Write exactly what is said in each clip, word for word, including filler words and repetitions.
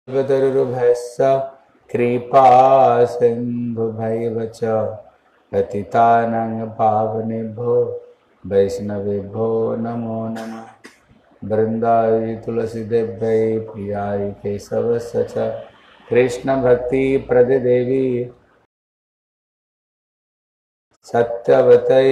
कल्पतरुर्भयस्य कृपा सिन्धुभैव च पतितानां पावनेभ्यो वैष्णवेभ्यो नमो नमः। वृन्दावै तुलसीदेव्यै प्रियाय केशवस्य च कृष्णभक्तिप्रददेवी सत्यवतै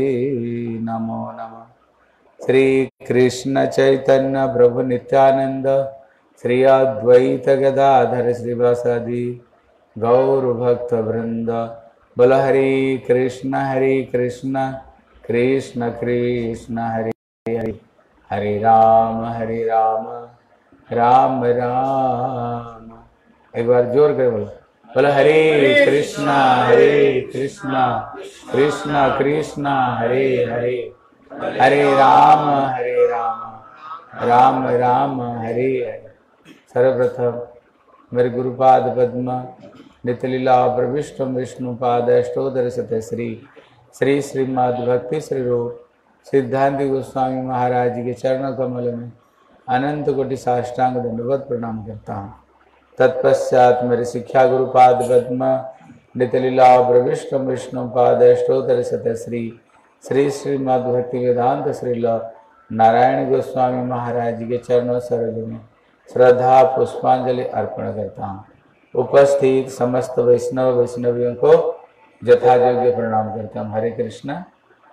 नमो नमः। श्री कृष्ण चैतन्य प्रभु नित्यानंद श्री अद्वैत गदाधर श्रीवासादि गौर भक्त वृंद। बोल हरि कृष्ण हरि कृष्ण कृष्ण कृष्ण हरि हरि, हरे राम हरे राम राम राम। एक बार जोर कर बोलो, बोल हरे कृष्णा हरे कृष्णा कृष्णा कृष्णा हरे हरे, हरे राम हरे राम राम राम हरे हरे। सर्वप्रथम मेरे गुरुपाद पद्म नितलीला प्रविष्ट विष्णुपाद अष्टोदर सत श्री श्री श्रीमद् भक्ति श्री रूप सिद्धांत गोस्वामी महाराज के चरण कमल में अनंत कोटि साष्टांग दंडवत प्रणाम करता हूँ। तत्पश्चात मेरे शिक्षा गुरुपाद पद्म नितलीला प्रविष्ट विष्णुपाद अष्टोदर सत श्री श्री श्रीमद् भक्ति वेदांत श्रील नारायण गोस्वामी महाराज के चरणों सरोज में श्रद्धा पुष्पांजलि अर्पण करता हूँ। उपस्थित समस्त वैष्णव वैष्णवियों को यथायोग्य प्रणाम करता हूँ। हरे कृष्णा।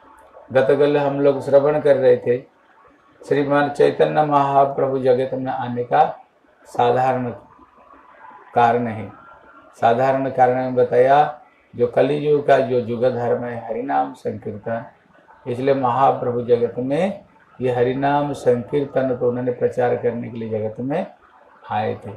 गतकल हम लोग श्रवण कर रहे थे श्रीमान चैतन्य महाप्रभु जगत में आने का साधारण कारण है। साधारण कारण में बताया जो कलियुग का जो युग धर्म है हरिनाम संकीर्तन, इसलिए महाप्रभु जगत में ये हरिनाम संकीर्तन को उन्होंने प्रचार करने के लिए जगत में आए थे।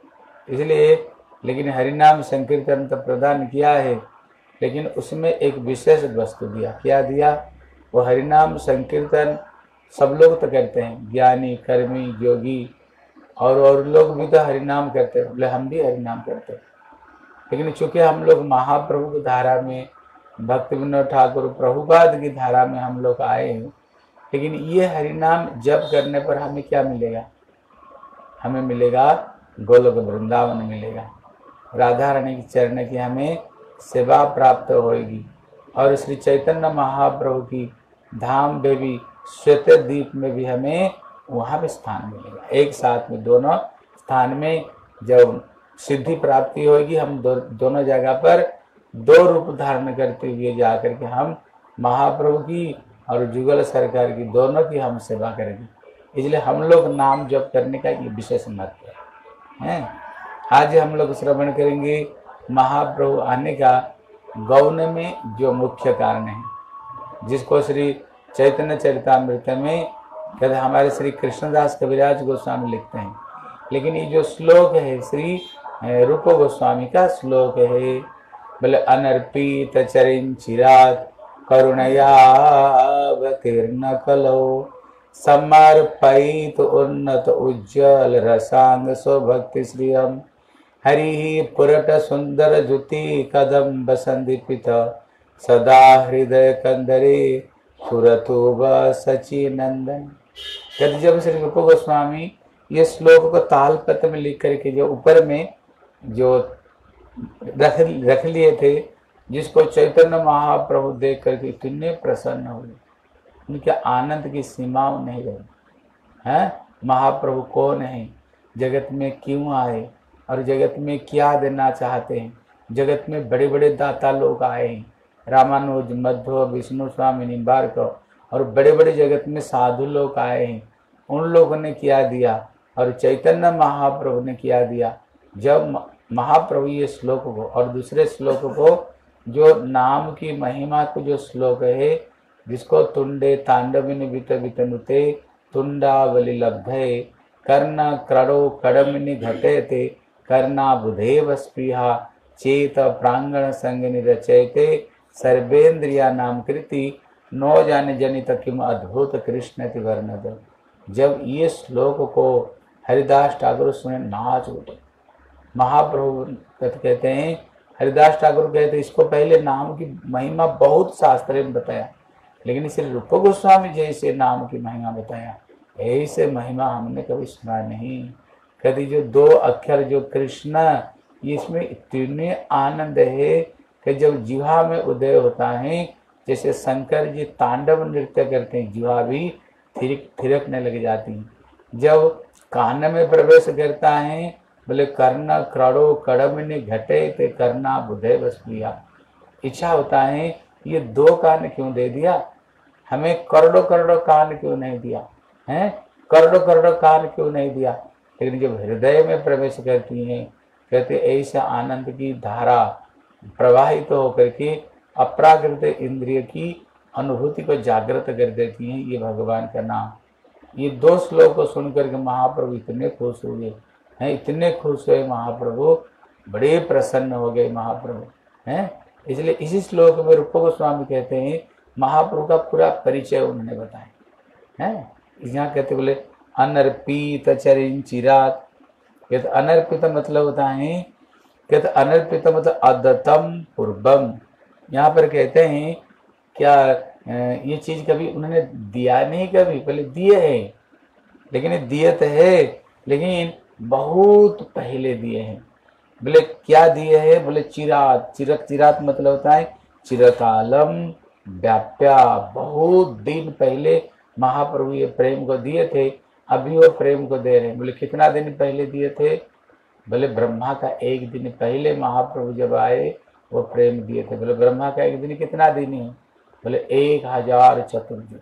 इसलिए लेकिन हरिनाम संकीर्तन तो प्रदान किया है, लेकिन उसमें एक विशेष वस्तु दिया। क्या दिया? वो हरिनाम संकीर्तन सब लोग तो करते हैं, ज्ञानी कर्मी योगी और और लोग भी तो हरिनाम करते हैं, बोले हम भी हरिनाम करते हैं। लेकिन चूंकि हम लोग महाप्रभु की धारा में भक्ति विनोद ठाकुर प्रभुपाद की धारा में हम लोग आए हैं, लेकिन ये हरिनाम जप करने पर हमें क्या मिलेगा? हमें मिलेगा गोलोक वृंदावन मिलेगा, राधा रानी की चरण की हमें सेवा प्राप्त होगी और श्री चैतन्य महाप्रभु की धाम देवी श्वेत द्वीप में भी हमें वहाँ पे स्थान मिलेगा। एक साथ में दोनों स्थान में जब सिद्धि प्राप्ति होगी, हम दो, दोनों जगह पर दो रूप धारण करते हुए जाकर के हम महाप्रभु की और जुगल सरकार की दोनों की हम सेवा करेंगे। इसलिए हम लोग नाम जप करने का ये विशेष महत्व है। आज हम लोग श्रवण करेंगे महाप्रभु आने का गौन में जो मुख्य कारण है, जिसको श्री चैतन्य चरितामृत में कहते हमारे श्री कृष्णदास कविराज गोस्वामी लिखते हैं। लेकिन ये जो श्लोक है श्री रूप गोस्वामी का श्लोक है, बोले अनर्पित चरिन चिरात करुणयावतीर्ण कलो समर्पित उन्नत उज्जवल रसांग स्वभक्ति श्रियम हरि पुरट सुंदर ज्योति कदम्ब संदीपित सदा हृदय कंदरे सुरतुब सची नंदन। कहते जब श्री रूप गोस्वामी ये श्लोक को ताल पत्र में लिख करके जो ऊपर में जो रख रख लिए थे, जिसको चैतन्य महाप्रभु देख करके इतने प्रसन्न हुए, उनके आनंद की सीमाओं नहीं रही हैं। महाप्रभु कौन है, जगत में क्यों आए और जगत में क्या देना चाहते हैं। जगत में बड़े बड़े दाता लोग आए हैं, रामानुज मध्व विष्णु स्वामी निम्बार्क और बड़े बड़े जगत में साधु लोग आए हैं। उन लोगों ने क्या दिया और चैतन्य महाप्रभु ने क्या दिया। जब महाप्रभु ये श्लोक को और दूसरे श्लोक को जो नाम की महिमा को जो श्लोक है, जिसको तुंडे तांडविन वित वितनुते तुंडावली लब्धे कर्ण क्रड़ो कड़मिनि घटे थे कर्णा बुधेव स्पृहा चेत प्रांगण संगनि रचयते सर्वेन्द्रिया नाम कृति नो जाने जनित किम अद्भुत कृष्ण ति वर्णद। जब ये श्लोक को हरिदास ठाकुर सुने नाच उठे। महाप्रभु कहते हैं, हरिदास ठाकुर कहते इसको पहले नाम की महिमा बहुत शास्त्र में बताया, लेकिन श्री रूप गोस्वामी जैसे नाम की महिमा बताया ऐसे महिमा हमने कभी सुना नहीं। कहते जो दो अक्षर जो कृष्ण, इसमें इतने आनंद है कि जब जिह्वा में उदय होता है, जैसे शंकर जी तांडव नृत्य करते हैं, जिह्वा भी थिरक थिरकने लग जाती है। जब कान में प्रवेश करता है, बोले कर्ण कड़ो कड़मनि घटे ते करना बुधे बस किया। इच्छा होता है ये दो कान क्यों दे दिया, हमें करोड़ों करोड़ों कान क्यों नहीं दिया है, करोड़ों करोड़ों कान क्यों नहीं दिया। लेकिन जब हृदय में प्रवेश करती हैं, कहते ऐसे आनंद की धारा प्रवाहित तो होकर के अप्राकृत इंद्रिय की अनुभूति को जागृत कर देती हैं। ये भगवान का नाम। ये दो श्लोक को सुनकर के महाप्रभु इतने खुश हो गए हैं, इतने खुश हुए महाप्रभु, बड़े प्रसन्न हो गए महाप्रभु हैं। इसलिए इसी श्लोक में रूप गोस्वामी कहते हैं महाप्रभु का पूरा परिचय उन्होंने बताया है। यहाँ कहते बोले अनर्पित चरिंचिरात, कहते अनर्पित मतलब होता है, कहते अनर्पित मतलब अदतम पूर्वम। यहाँ पर कहते हैं क्या ये चीज कभी उन्होंने दिया नहीं, कभी पहले दिए है, लेकिन दिए तो है लेकिन बहुत पहले दिए हैं। बोले क्या दिए हैं, बोले चिरात, चिरक चिरात मतलब होता है चिरकालम व्याप्या, बहुत दिन पहले महाप्रभु ये प्रेम को दिए थे, अभी वो प्रेम को दे रहे हैं। बोले कितना दिन पहले दिए थे, बोले ब्रह्मा का एक दिन पहले महाप्रभु जब आए वो प्रेम दिए थे। बोले ब्रह्मा का एक दिन कितना दिन है, बोले एक हजार चतुर्युग।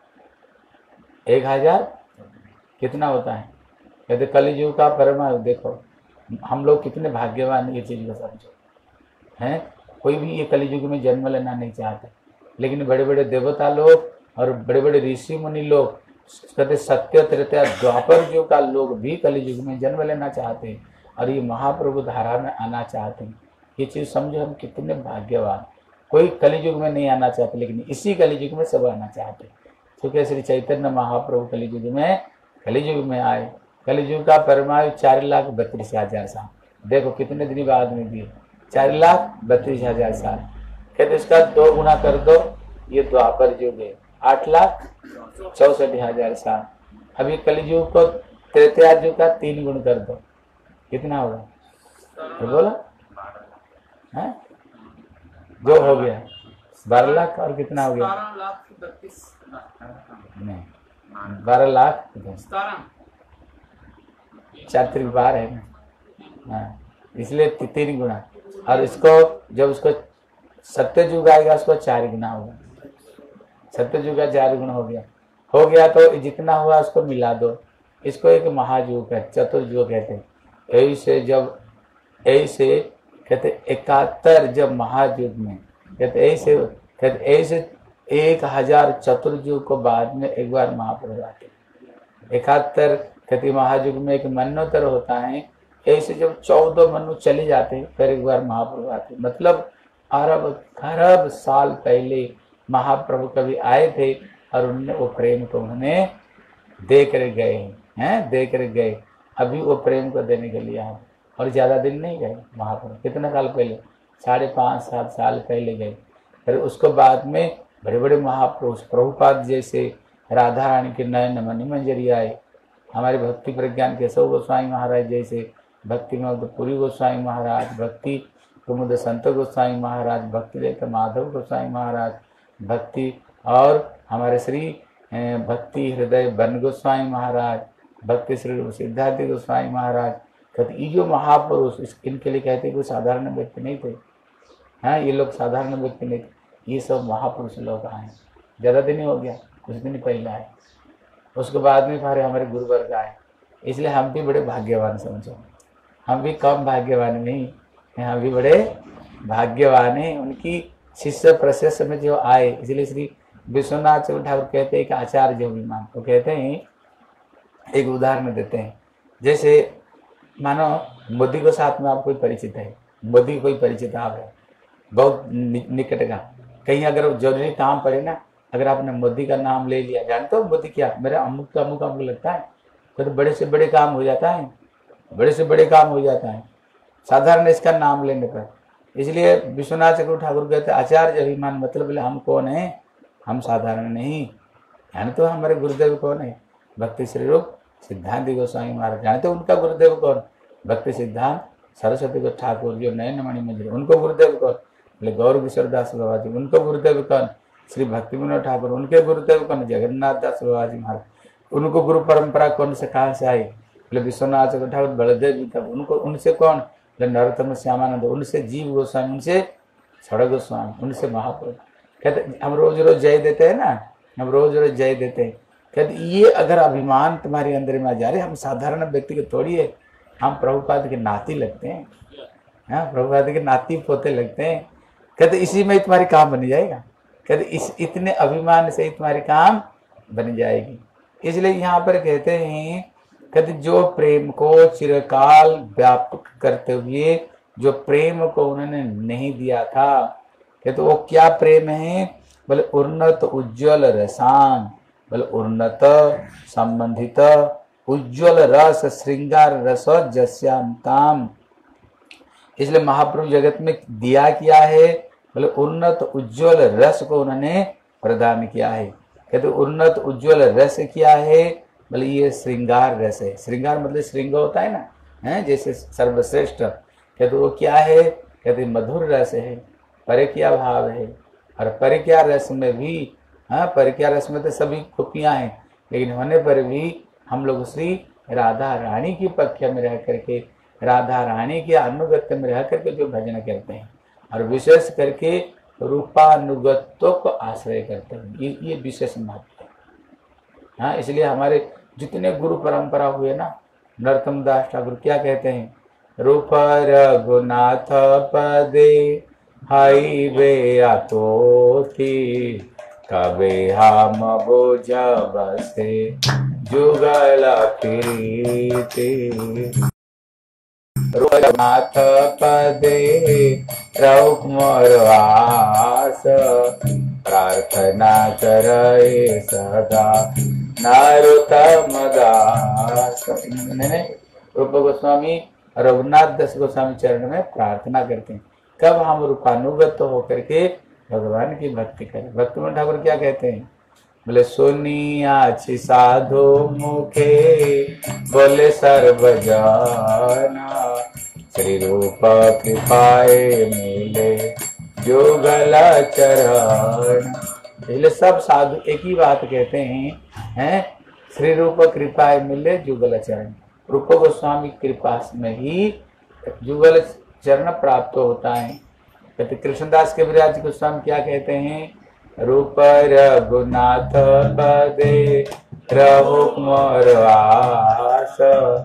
एक हजार कितना होता है, कहते कलियुग का परमायु। देखो हम लोग कितने भाग्यवान ये चीज को समझो हैं। कोई भी ये कलियुग में जन्म लेना नहीं चाहते, लेकिन बड़े बड़े देवता लोग और बड़े बड़े ऋषि मुनि लोग, कहते सत्य त्रेता द्वापर युग का लोग भी कलियुग में जन्म लेना चाहते हैं और ये महाप्रभु धारा में आना चाहते हैं। ये चीज समझो हम कितने भाग्यवान। कोई कलियुग में नहीं आना चाहते, लेकिन इसी कलियुग में सब आना चाहते। क्योंकि श्री चैतन्य महाप्रभु कलियुग में कलियुग में आए। कलियुग का परमायु चार लाख बत्तीस हजार साल। देखो कितने दिन बाद में दिए, चार लाख बत्तीस हजार साल। कहते इसका दो गुना कर दो, ये द्वापर युग है, आठ लाख चौसठ हजार साल। अभी कलियुग को त्रेता युग का तीन गुण कर दो, कितना होगा, तो बोला है जो हो गया बारह लाख। और कितना हो गया, नहीं बारह लाख चार त्रिक बार है ना, हाँ इसलिए तीन गुना। और इसको जब उसको सत्य युग आएगा उसको चार गुना होगा, सत्य युग का चार गुना हो गया। हो गया तो जितना हुआ उसको मिला दो, इसको एक महायुग है, चतुर्युग कहते हैं। ऐसे जब ऐसे कहते इकहत्तर जब महायुग में कहते ऐसे कहते ऐसे एक हजार चतुर्युग को बाद में एक बार महाप्रभु आते। इकहत्तर कहते महायुग में एक मन्वंतर होता है, ऐसे जब चौदह मनु चले जाते हैं फिर एक बार महाप्रभु आते। मतलब अरब खरब साल पहले महाप्रभु कभी आए थे और उन्होंने वो प्रेम को उन्होंने दे कर गए हैं, दे कर गए। अभी वो प्रेम को देने के लिए आए और ज्यादा दिन नहीं गए महाप्रभु। कितना साल पहले, साढ़े पाँच सात साल पहले गए। फिर उसको बाद में बड़े बड़े महापुरुष प्रभुपाद जैसे, राधा रानी के नयन मणि मंजरी आए, हमारे भक्ति प्रज्ञान केशव गोस्वामी महाराज जैसे, भक्ति विनोद पुरी गोस्वामी महाराज, भक्ति कुमुद संत गोस्वामी महाराज, भक्ति लेकर माधव गोस्वामी महाराज, भक्ति और हमारे श्री भक्ति हृदय बन गोस्वामी महाराज, भक्ति श्री सिद्धार्थ गोस्वामी महाराज। कहते ये जो महापुरुष इनके लिए कहते कोई साधारण व्यक्ति नहीं थे। हाँ ये लोग साधारण व्यक्ति नहीं थे, ये सब महापुरुष लोग आए। ज़्यादा दिन हो गया, कुछ दिन पहले आए, उसके बाद में फिर हमारे गुरु वर्ग आए। इसलिए हम भी बड़े भाग्यवान समझो, हम भी कम भाग्यवान नहीं, हम भी बड़े भाग्यवान हैं। उनकी शिष्य प्रशेष में जो आए, इसलिए श्री विश्वनाथ चक्रवर्ती ठाकुर कहते हैं कि आचार्य जो विमान को कहते हैं। एक उदाहरण देते हैं, जैसे मानो मोदी के साथ में आप कोई परिचित है, मोदी कोई परिचित आप है बहुत निकट का, कहीं अगर जरूरी काम पड़े ना, अगर आपने मोदी का नाम ले लिया, जानते हो मोदी क्या, मेरा अमुक का अमुक अमुक लगता है, तो बड़े से बड़े काम हो जाता है, बड़े से बड़े काम हो जाता है साधारण इसका नाम लेने पर। इसलिए विश्वनाथ चक्रवर्ती ठाकुर कहते आचार्य अभिमान, मतलब बोले हम कौन है, हम साधारण नहीं, यानी तो हमारे गुरुदेव कौन है, भक्ति श्री रूप सिद्धांत गोस्वामी महाराज जानते उनका गुरुदेव कौन? भक्ति सिद्धांत सरस्वती को ठाकुर जो नयनमणि मंदिर, उनको गुरुदेव कौन? बोले गौर किशोर दास बाबा जी। उनको गुरुदेव कौन? श्री भक्ति विनोद ठाकुर। उनके गुरुदेव कौन? जगन्नाथ दास बाबा जी महाराज। उनको गुरु परंपरा कौन से कहाँ से आई? बोले विश्वनाथ ठाकुर बलदेव जी तक। उनको उनसे कौन? बोले नरोत्तम श्यामानंद। उनसे जीव गोस्वामी, उनसे छड़ गोस्वामी, उनसे महाप्रभु। कहते हम रोज रोज जय देते हैं ना, हम रोज रोज जय देते हैं। कहते ये अगर अभिमान तुम्हारे अंदर में आ जा रहे, हम साधारण व्यक्ति के थोड़ी है, हम प्रभुपाद के नाती लगते हैं, हाँ प्रभुपाद के नाती पोते लगते हैं। कहते इसी में तुम्हारी काम बन जाएगा। कहते इस इतने अभिमान से ही तुम्हारी काम बन जाएगी। इसलिए यहाँ पर कहते हैं, कहते जो प्रेम को चिरकाल व्यापक करते हुए जो प्रेम को उन्होंने नहीं दिया था, कहते वो क्या प्रेम है? बोले उन्नत उज्ज्वल रसान, बोले उन्नत संबंधित उज्ज्वल रस श्रृंगार रस जस्यांताम। इसलिए महाप्रभु जगत में दिया किया है, बोले उन्नत उज्ज्वल रस को उन्होंने प्रदान किया है। कहते उन्नत उज्ज्वल रस क्या है? बोले ये श्रृंगार रस है। श्रृंगार मतलब श्रृंग होता है ना, है जैसे सर्वश्रेष्ठ। कहते वो क्या है? कहते मधुर रस है, परिक्रिया भाव है। और परिक्रिया रस में भी, हाँ परिक्रिया रस में तो सभी खूबियाँ हैं, लेकिन होने पर भी हम लोग श्री राधा रानी की पक्ष में रह करके, राधा रानी के अनुगत्य में रह करके जो भजन करते हैं, और विशेष करके रूपानुगत्यों को आश्रय करते हैं, ये ये विशेष महत्व है। हाँ इसलिए हमारे जितने गुरु परंपरा हुए ना, नरोत्तम दास ठाकुर क्या कहते हैं? रूप रघुनाथ पदे हाई वे आतो थी, कबे हम बोझ बसे जुगल प्रीति। रघुनाथ पदे रघु मोर आस, प्रार्थना करे सदा नरोत्तम दास। रूप गोस्वामी रघुनाथ दास गोस्वामी चरण में प्रार्थना करते हैं, कब हम रूपानुगत होकर के भगवान की भक्ति करें। भक्ति विनोद ठाकुर क्या कहते हैं? बोले सुनियाछि साधु मुखे, बोले सर्वजना, श्री रूप कृपाए मिले जुगल चरण। इसलिए सब साधु एक ही बात कहते हैं, हैं श्री रूप कृपाए मिले जुगल चरण। रूप गोस्वामी कृपा में ही जुगल चरण प्राप्त होता है। कहते कृष्णदास के विराज गोस्वामी क्या कहते हैं? रूप रघुनाथ पदे रघु मोर आस,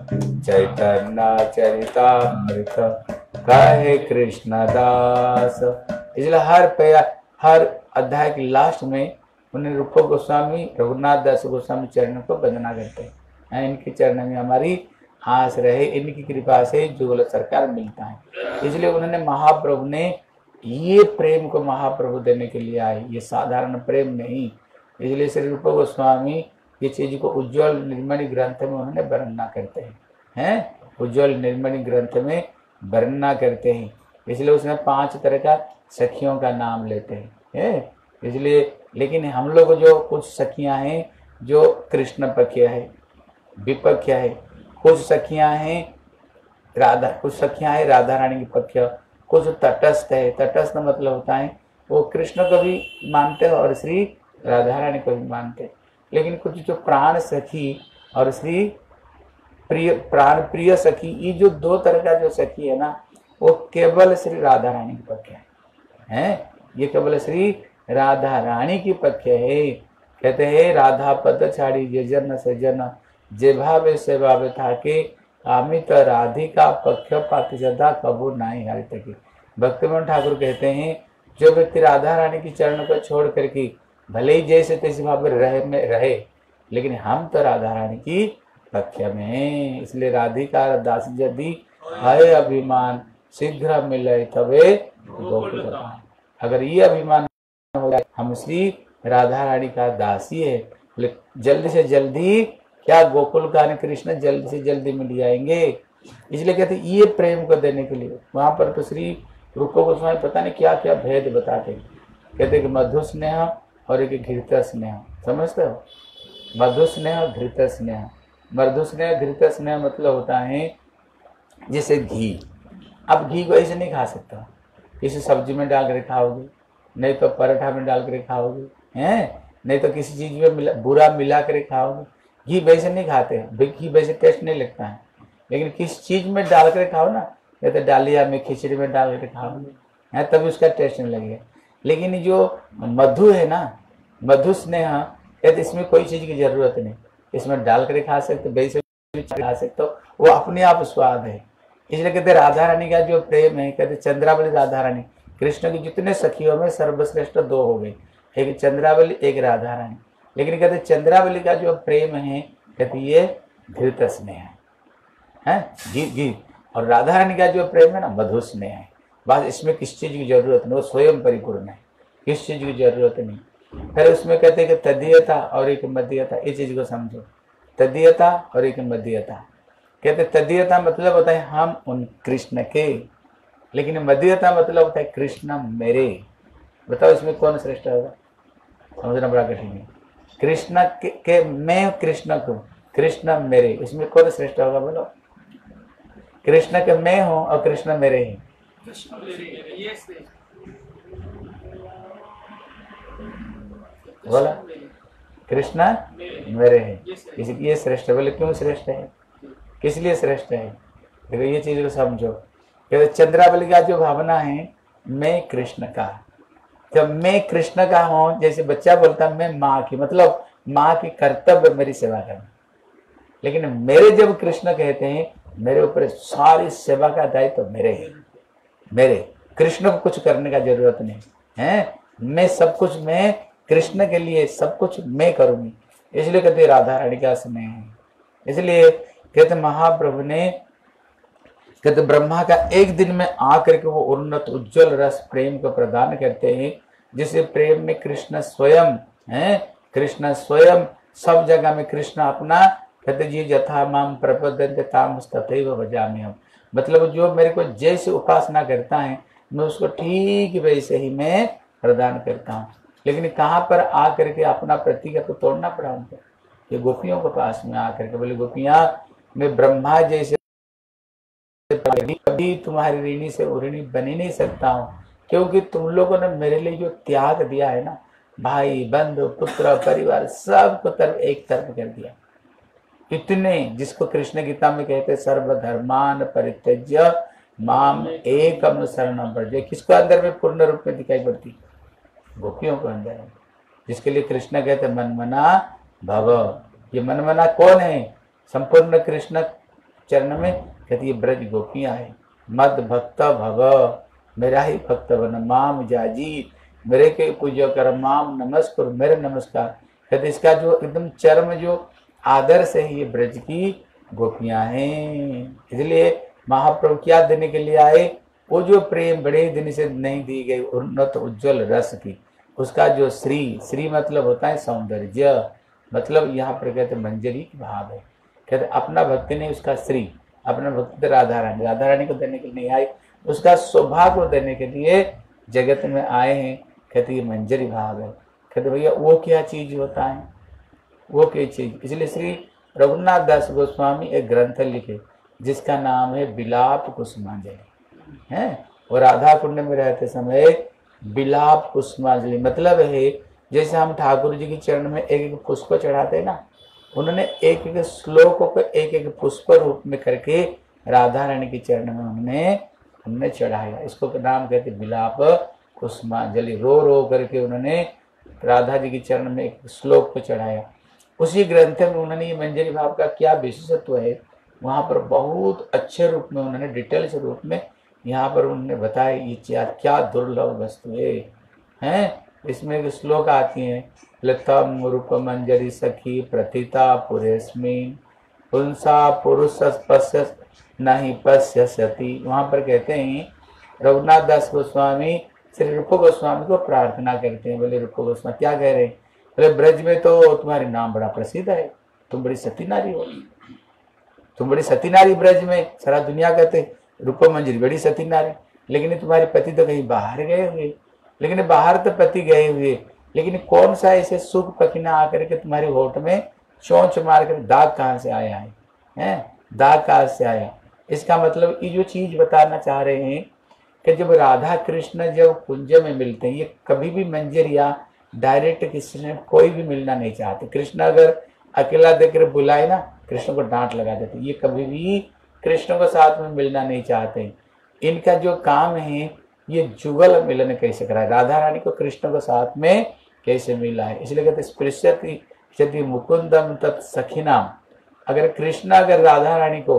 चैतन्य चरितामृत कहे कृष्णदास। इसलिए हर पैया हर अध्याय के लास्ट में उन्हें रूप गोस्वामी रघुनाथ दास गोस्वामी चरण को वंदना करते हैं। इनके चरण में हमारी आस रहे, इनकी कृपा से जुगल सरकार मिलता है। इसलिए उन्होंने महाप्रभु ने ये प्रेम को महाप्रभु देने के लिए आए, ये साधारण प्रेम नहीं। इसलिए श्री रूप गोस्वामी ये चीज को उज्ज्वल निर्मणि ग्रंथ में उन्होंने वर्णना करते हैं, हैं उज्ज्वल निर्मणि ग्रंथ में वर्णना करते हैं। इसलिए उसमें पांच तरह का सखियों का नाम लेते हैं, है? इसलिए लेकिन हम लोग जो कुछ सखियां हैं जो कृष्ण पक्ष है, विपक्ष है, कुछ सखियां हैं राधा, कुछ सखियां हैं राधा रानी की पक्ष, कुछ तटस्थ है। तटस्थ मतलब होता है वो कृष्ण को भी मानते हैं और श्री राधा रानी को भी मानते हैं। लेकिन कुछ जो प्राण सखी और श्री प्रिय प्राण प्रिय सखी, ये जो दो तरह का जो सखी है ना, वो केवल श्री राधा रानी की पक्ष है, हैं? ये केवल श्री राधा रानी की पक्ष है। कहते हैं राधा पद छाड़ी जे जन सजन, जे भावे से भावे थाके, अमित राधिका पक्ष पाति सदा कबू नाई हारी तकी। भक्ति विनोद ठाकुर कहते हैं जो व्यक्ति राधा रानी की चरण को छोड़ करके भले ही जैसे तैसे भाव रहे में रहे, लेकिन हम तो राधा रानी की पक्ष में हैं। इसलिए राधिका दास यदि है अभिमान, शीघ्र मिले तबे गोकुल धाम। अगर ये अभिमान हो जाए हम श्री राधा रानी का दासी है, जल्दी से जल्दी क्या गोकुल का कृष्ण जल्दी से जल्दी मिल जाएंगे। इसलिए कहते ये प्रेम को देने के लिए वहां पर तो श्री रूप गोस्वामी पता नहीं क्या क्या भेद बताते। कहते कि मधु स्नेह और एक घृत स्नेह, समझते हो? मधु स्नेह घृत स्नेह, मृदु स्नेह घृत स्नेह मतलब होता है जैसे घी। अब घी को ऐसे नहीं खा सकता, किसी सब्जी में डाल कर खाओगे, नहीं तो पराठा में डाल कर खाओगे, हैं, नहीं तो किसी चीज में मिला, बुरा मिला कर खाओगे। घी वैसे नहीं खाते हैं, घी वैसे टेस्ट नहीं लगता है, लेकिन किस चीज में डाल कर खाओ ना, या तो डालिया में खिचड़ी में डाल कर खाओगे, है, तभी उसका टेस्ट नहीं लगेगा। लेकिन जो मधु है ना, मधु स्नेह, कहते इसमें कोई चीज की जरूरत नहीं, इसमें डाल कर खा सकते, वैसे खा सकते हो, वो अपने आप स्वाद है। इसलिए कहते राधा रानी का जो प्रेम है, कहते चंद्रावली राधा रानी, कृष्ण की जितने सखियों में सर्वश्रेष्ठ दो हो गए, एक चंद्रावली एक राधा रानी। लेकिन कहते चंद्रावली का जो प्रेम है, कहते ये घृत स्नेह है, है घी घी, और राधा रानी का जो प्रेम है ना, मधु स्नेह है। बस इसमें किस चीज की जरूरत नहीं, वो स्वयं परिपूर्ण है, किस चीज की जरूरत नहीं। फिर उसमें कहते हैं कि तदीयता और एक मध्यता, इस चीज को समझो, तदीयता और एक मध्यता। कहते तदीयता मतलब होता है हम उन कृष्ण के, लेकिन मध्यता मतलब होता है कृष्ण मेरे। बताओ इसमें कौन श्रेष्ठ होगा, समझना बड़ा कठिन है। कृष्ण के, के मैं कृष्ण को, कृष्ण मेरे, इसमें कौन श्रेष्ठ होगा बोलो। कृष्ण के मैं हूं और कृष्ण मेरे ही, बोला कृष्ण मेरे है, इसलिए श्रेष्ठ। बोले क्यों श्रेष्ठ है, किस लिए श्रेष्ठ है, देखो ये चीज को समझो। चंद्रावली का जो भावना है, मैं कृष्ण का, जब मैं कृष्ण का हूं, जैसे बच्चा बोलता है मैं माँ की, मतलब माँ की कर्तव्य मेरी सेवा करना। लेकिन मेरे जब कृष्ण कहते हैं, मेरे ऊपर सारी सेवा का दायित्व तो मेरे है, मेरे कृष्ण को कुछ करने का जरूरत नहीं है, मैं सब कुछ मैं कृष्ण के लिए सब कुछ मैं करूंगी। इसलिए कहते राधा रानी का स्नेह है। इसलिए कहते महाप्रभु ने, कहते ब्रह्मा का एक दिन में आकर के वो उन्नत उज्जवल रस प्रेम को प्रदान करते हैं, जिसे प्रेम में कृष्ण स्वयं है, कृष्ण स्वयं सब जगह में कृष्ण अपना, कहते जी यथा माम प्रपद्यन्ते ताम तथैव भजामि हम, मतलब जो मेरे को जैसे उपासना करता है, मैं उसको ठीक वैसे ही मैं प्रदान करता हूँ। लेकिन कहाँ पर आकर के अपना प्रतिज्ञा को तोड़ना पड़ा उनको, ये गोपियों के पास में आकर के बोले गोपियां, मैं ब्रह्मा जैसे कभी तुम्हारी ऋणी से ऋणी बन ही नहीं सकता हूँ, क्योंकि तुम लोगों ने मेरे लिए जो त्याग दिया है ना, भाई बंधु पुत्र परिवार सबको तरफ एक तरफ कर दिया। इतने जिसको कृष्ण गीता में कहते सर्वधर्मान परित्यज्य माम एकम शरणम व्रज, किसको अंदर में पूर्ण रूप में दिखाई पड़ती, गोपियों को अंदर है, जिसके लिए कृष्ण कहते मनमना भव। ये मनमना कौन है, संपूर्ण कृष्ण चरण में, कहती ये ब्रज गोपियां है। मद भक्त भव, मेरा ही भक्त बन, माम जाजी, मेरे के पूज्य कर, माम नमस्कार, मेरे नमस्कार। कहते इसका जो एकदम चरम जो आदर से ही ये ब्रज की गोपियां हैं। इसलिए महाप्रभु क्या देने के लिए आए, वो जो प्रेम बड़े दिन से नहीं दी गई उन्नत उज्जवल रस की, उसका जो श्री, श्री मतलब होता है सौंदर्य, मतलब यहाँ पर कहते मंजरी की भाव है। कहते अपना भक्ति नहीं, उसका श्री, अपना भक्ति राधा रानी, राधा रानी को देने के लिए नहीं आए, उसका सौभाग्य को देने के लिए जगत में आए हैं। कहते ये मंजरी भाव है। कहते भैया वो क्या चीज होता है, वो क्या चीज। इसलिए श्री रघुनाथ दास गोस्वामी एक ग्रंथ लिखे जिसका नाम है बिलाप कुसुमांजलि है। और राधा कुंड में रहते समय बिलाप कुसुमांजलि मतलब है जैसे हम ठाकुर जी के चरण में एक एक पुष्प चढ़ाते हैं ना, उन्होंने एक एक श्लोकों को एक एक पुष्प रूप में करके राधा रानी के चरण में उन्होंने हमने चढ़ाया। इसको नाम कहते बिलाप कुसुमांजलि। रो रो करके उन्होंने राधा जी के चरण में एक श्लोक को चढ़ाया। उसी ग्रंथ में उन्होंने ये मंजरी भाव का क्या विशेषत्व है, वहाँ पर बहुत अच्छे रूप में उन्होंने डिटेल्स रूप में यहाँ पर उन्होंने बताया ये क्या क्या दुर्लभ वस्तु है हैं। इसमें एक श्लोक आती है, लतम रूप मंजरी सखी प्रथिता पुरेस्मिन पुंसा पुरुष पश्य नहीं पश्य सती। वहाँ पर कहते हैं रघुनाथ दास गोस्वामी श्री रूप गोस्वामी को प्रार्थना करते हैं। बोले रूप गोस्वामी क्या कह रहे हैं, बोले ब्रज में तो तुम्हारी नाम बड़ा प्रसिद्ध है, तुम बड़ी सती नारी हो, तुम बड़ी सती नारी, ब्रज में सारा दुनिया कहते रूप मंजरी बड़ी सती नारी, लेकिन तुम्हारे पति तो कहीं बाहर गए हुए। लेकिन बाहर तो पति गए हुए, लेकिन कौन सा ऐसे सुख पकीना आकर के तुम्हारे होठ में चोंच मार कर दाग कहाँ से आया है, हैं दाग कहाँ से आया। इसका मतलब ये जो चीज बताना चाह रहे हैं कि जब राधा कृष्ण जब कुंज में मिलते हैं, ये कभी भी मंजरिया डायरेक्ट किसी ने कोई भी मिलना नहीं चाहते। कृष्ण अगर अकेला देकर बुलाए ना, कृष्ण को डांट लगा देते। ये कभी भी कृष्ण को साथ में मिलना नहीं चाहते। इनका जो काम है ये जुगल मिलन कैसे करा है, राधा रानी को कृष्ण को साथ में कैसे मिला है। इसलिए कहते स्पृश्यति यदि मुकुंदम तत् सखीनाम, अगर कृष्ण अगर राधा रानी को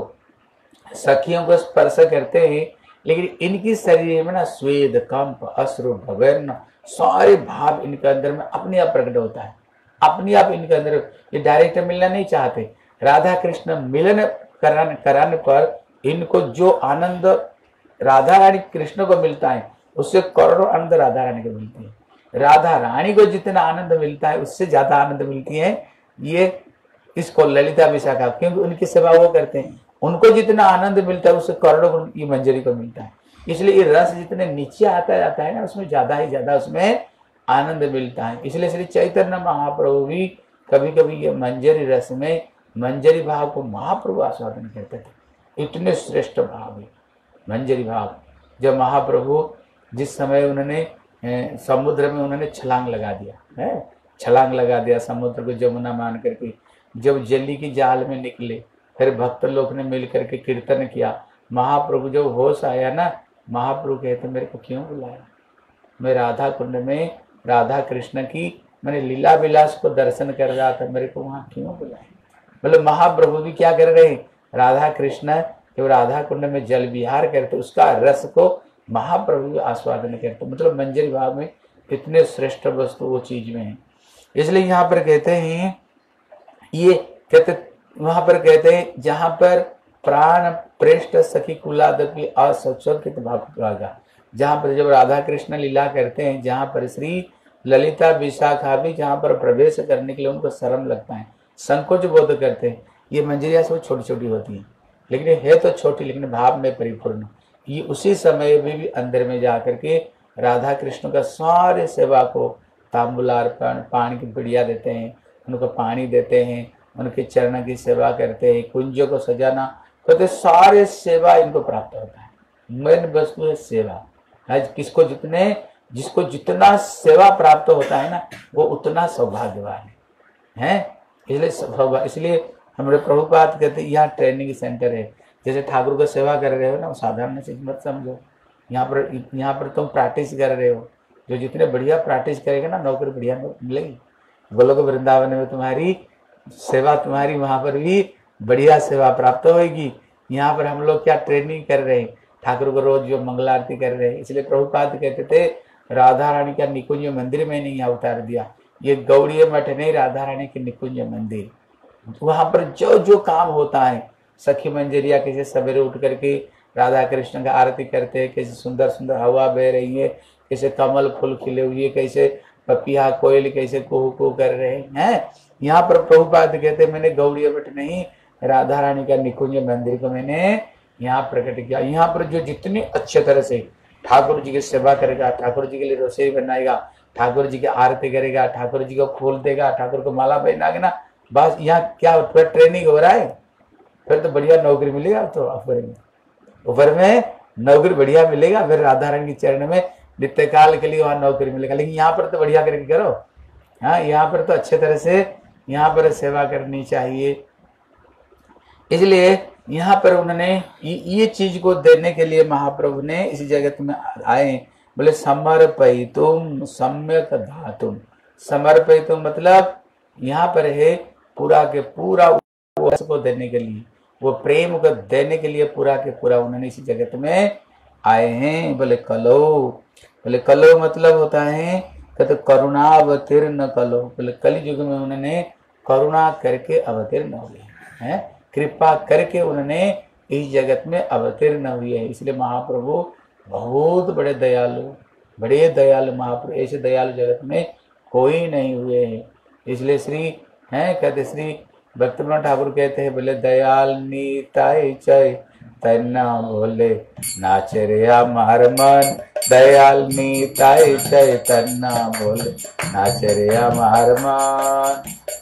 सखियों को स्पर्श करते हैं, लेकिन इनकी शरीर में ना स्वेद कंप अश्रु भवन सारे भाव इनके अंदर में अपने आप प्रकट होता है, अपने आप इनके अंदर। ये डायरेक्ट मिलना नहीं चाहते। राधा कृष्ण मिलन कराने कराने पर इनको जो आनंद राधा रानी कृष्ण को मिलता है उससे करोड़ों आनंद राधा रानी को मिलती है। राधा रानी को जितना आनंद मिलता है उससे ज्यादा आनंद मिलती है ये इसको ललिता विशाखा, क्योंकि उनकी सेवा वो करते हैं। उनको जितना आनंद मिलता है उससे करोड़ों गुण ये मंजरी को मिलता है। इसलिए ये रस जितने नीचे आता जाता है ना उसमें ज्यादा ही ज्यादा उसमें आनंद मिलता है। इसलिए श्री चैतन्य महाप्रभु भी कभी कभी ये मंजरी रस में मंजरी भाव को महाप्रभु आस्वादन करते थे। इतने श्रेष्ठ भाव है मंजरी भाव। जब महाप्रभु जिस समय उन्होंने समुद्र में उन्होंने छलांग लगा दिया है, छलांग लगा दिया समुद्र को जमुना मान करके, जब जल्ली की जाल में निकले, फिर भक्त लोग ने मिल करके कीर्तन किया। महाप्रभु जब होश आया ना, महाप्रभु कहते मेरे को क्यों बुलाया, मैं राधा कुंड में राधा कृष्ण की मैंने लीला विलास को दर्शन कर रहा था, मेरे को वहां क्यों बुलाया। मतलब महाप्रभु भी क्या कर रहे हैं, राधा कृष्ण जब राधा कुंड में जल विहार करते उसका रस को महाप्रभु आस्वादन करते। मतलब मंजरी भाव में कितने श्रेष्ठ वस्तु वो चीज में है। इसलिए यहाँ पर कहते हैं ये कहते वहां पर कहते हैं जहां पर प्राण प्रेष्ठ सखी कुलादपि असंकित भागा, जहां पर जब राधा कृष्ण लीला करते हैं, जहां पर श्री ललिता विशाखा भी जहां पर प्रवेश करने के लिए उनको शर्म लगता है, संकोच बोध करते हैं। ये मंजरिया सब छोटी छोटी होती है, लेकिन है तो छोटी लेकिन भाव में परिपूर्ण। ये उसी समय में भी अंदर में जाकर के राधा कृष्ण का सारे सेवा को तांबुलार्पण पानी की बढ़िया देते हैं, उनको पानी देते हैं, उनके चरण की सेवा करते हैं, कुंज को सजाना कहते सारे सेवा इनको प्राप्त होता है। मेन वस्तु है सेवा। आज किसको जितने जिसको जितना सेवा प्राप्त होता है ना वो उतना सौभाग्यवान है, है? इसलिए इसलिए हमारे प्रभुपाद कहते हैं यहाँ ट्रेनिंग सेंटर है। जैसे ठाकुर को सेवा कर रहे हो ना, साधारण चीज मत समझो। यहाँ पर यहाँ पर तुम प्रैक्टिस कर रहे हो, जो जितने बढ़िया प्रैक्टिस करेगा ना नौकरी बढ़िया मिलेगी। गोलोक वृंदावन में तुम्हारी सेवा, तुम्हारी वहां पर भी बढ़िया सेवा प्राप्त होगी। यहाँ पर हम लोग क्या ट्रेनिंग कर रहे हैं, ठाकुर को रोज जो मंगल आरती कर रहे हैं। इसलिए प्रभुपाद कहते थे राधा रानी का निकुंज मंदिर में नहीं उतार दिया, ये गौड़ीय मठ नहीं, राधा रानी के निकुंज मंदिर। वहां पर जो जो काम होता है, सखी मंजरिया कैसे सवेरे उठ करके राधा कृष्ण का आरती करते हैं, कैसे सुंदर सुंदर हवा बह रही है, कैसे कमल फूल खिले हुए, कैसे पपिया कोयल कैसे कुहू कुहू कर रहे हैं। यहाँ पर प्रभुपाद कहते मैंने गौड़ीय मठ नहीं, राधा रानी का निकुंज मंदिर को मैंने यहाँ प्रकट किया। यहाँ पर जो जितनी अच्छे तरह से ठाकुर जी की सेवा करेगा, ठाकुर जी के लिए रसोई बनाएगा, ठाकुर जी की आरती करेगा, ठाकुर जी को फूल देगा, ठाकुर को माला पहनाएगा ना, बस यहाँ क्या फिर ट्रेनिंग हो रहा है, फिर तो बढ़िया नौकरी मिलेगा। तो ऊपर में ऊपर में नौकरी बढ़िया मिलेगा, फिर राधा रानी के चरण में नित्य काल के लिए वहां नौकरी मिलेगा। लेकिन यहाँ पर तो बढ़िया करके करो, हाँ यहाँ पर तो अच्छे तरह से यहाँ पर सेवा करनी चाहिए। इसलिए यहाँ पर उन्होंने ये चीज को देने के लिए महाप्रभु ने इस जगत में आए, बोले समर्पयितुम सम्यक धातुम। समर्पयितुम मतलब यहाँ पर है पूरा के पूरा को देने के लिए, वो प्रेम को देने के लिए पूरा के पूरा उन्होंने इस जगत में आए हैं। बोले कलो, बोले कलो मतलब होता है कहते करुणा अवतीर्ण कलो। बोले कली युग में उन्होंने करुणा करके अवतीर्ण हुए हैं, कृपा करके उन्होंने इस जगत में अवतीर्ण हुए हैं। इसलिए महाप्रभु बहुत बड़े दयालु, बड़े दयालु महाप्रभु, ऐसे दयालु जगत में कोई नहीं हुए हैं। इसलिए श्री हैं कहते श्री भक्तमान ठाकुर कहते हैं बोले दयाल नीताय चय तना बोले नाचे रे हमार मन, दयाल नीताय चय तना बोले नाचे रे हमार मन।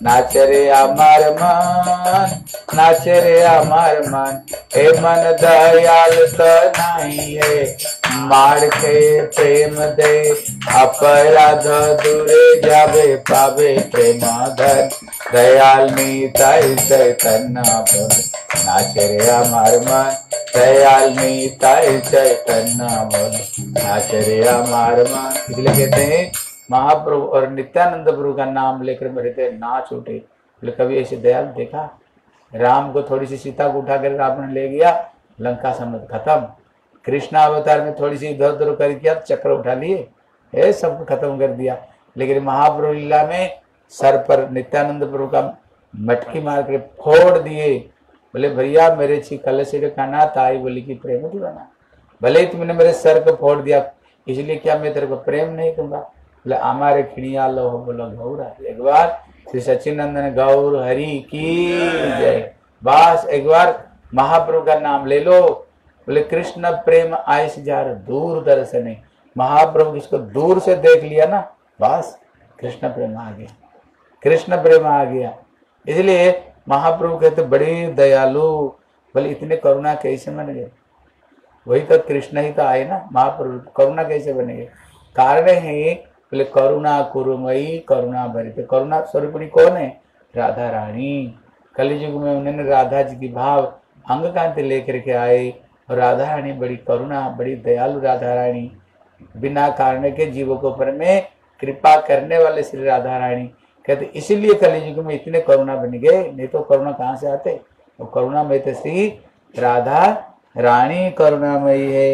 नाचे रे अमर मन, नाचे रे अमर मन, हे मन दयाल तो नहीं है, मार के प्रेम दे अपराध दूरे जावे पावे प्रेम धन, दयाल नीताई चैतन्य बोल, नाचे रे अमर मन, दयाल नीताई चैतन्य बोल, नाचे रे अमर मन। इसलिए कहते हैं महाप्रभु और नित्यानंद प्रभु का नाम लेकर मेरे हृदय नाच उठे। बोले कभी ऐसे दयाल देखा? राम को थोड़ी सी सीता को उठा कर आपने ले गया, लंका समेत खत्म। कृष्ण अवतार में थोड़ी सी इधर उधर कर किया, चक्र उठा लिए, ये सब खत्म कर दिया। लेकिन महाप्रभु लीला में सर पर नित्यानंद प्रभु का मटकी मार कर फोड़ दिए। बोले भैया मेरे छी कलश का ना ताई बोली की प्रेम दीवाना, भले ही तुमने मेरे सर को फोड़ दिया, इसलिए क्या मैं तेरे को प्रेम नहीं दूंगा? बोले हमारे खिड़िया लो बोलो गौरा। एक बार श्री सच्चिदानंद गौर हरि की जय। बस एक बार महाप्रभु का नाम ले लो। बोले कृष्ण प्रेम आइस जार दूर दर्शने, महाप्रभु इसको दूर से देख लिया ना, बस कृष्ण प्रेम आ गया, कृष्ण प्रेम आ गया। इसलिए महाप्रभु कहते बड़े दयालु। बोले इतने करुणा कैसे बन गए? वही तो कृष्ण ही तो आए ना, महाप्रभु करुणा कैसे बनेंगे? कारण है बोले करुणा कुरुमयी करुणा भरित। करुणा स्वरूपिणी कौन है? राधा रानी। कलियुग में उन्होंने राधा जी की भाव अंग कांति लेकर के आए, और राधा रानी बड़ी करुणा, बड़ी दयालु राधा रानी, बिना कारण के जीवों के ऊपर में कृपा करने वाले श्री राधा रानी। कहते इसीलिए कलियुग में इतने करुणा बन गए, नहीं तो करुणा कहाँ से आते? वो करुणा में तो श्री राधा रानी करुणामयी है।